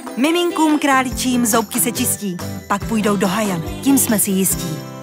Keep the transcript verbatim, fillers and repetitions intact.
Miminkům králičím zoubky se čistí, pak půjdou do hajan, tím jsme si jistí.